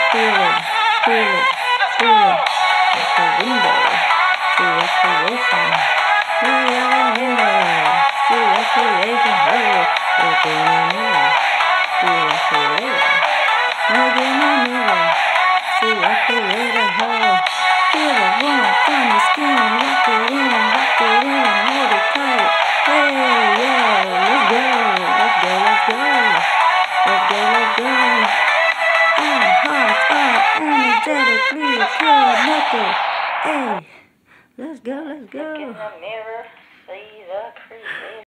feel it, feel it, feel it. Like a window to recreation. We are a window to recreation. Hey, look in the mirror, see recreation. Look in the mirror, see recreation. Hey, feel the warmth on your skin. Rock it in, hold it tight. Hey, yeah, let's go, let's go, let's go. Let's go, let's go. Our hearts are energetically connected. Hey, let's go, let's go. Look in the mirror, see the creator.